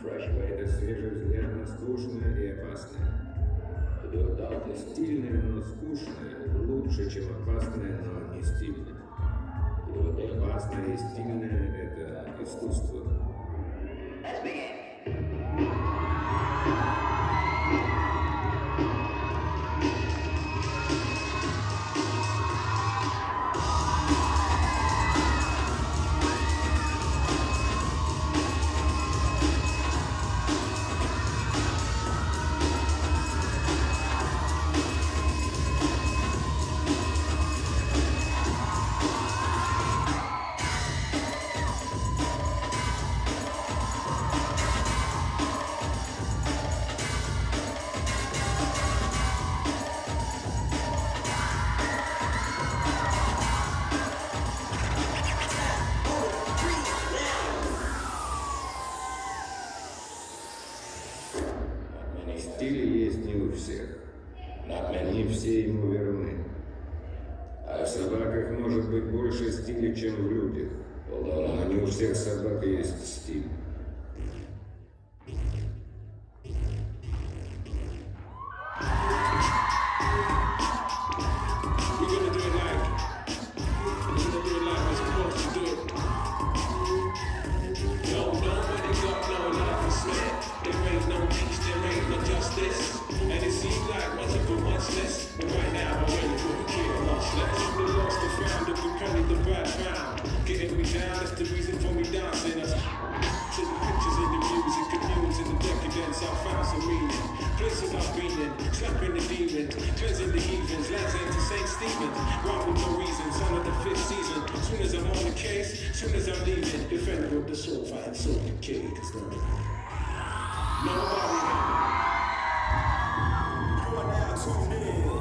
Это свежий взгляд на скучное и опасное. Стильное, но скучное лучше, чем опасное, но не стильное. Опасное и стильное — это искусство. Стиль есть не у всех. Не все ему верны. В собаках может быть больше стиля, чем в людях. Но не у всех собак есть стиль. Slapping the demons, cleansing the heathens, lands into St. Stephen's. Rhyme with no reason, son of the 5th season. Soon as I'm on the case, soon as I'm leaving, defender of the soul, fighting soul decay. Cause nobody. You are now tuned in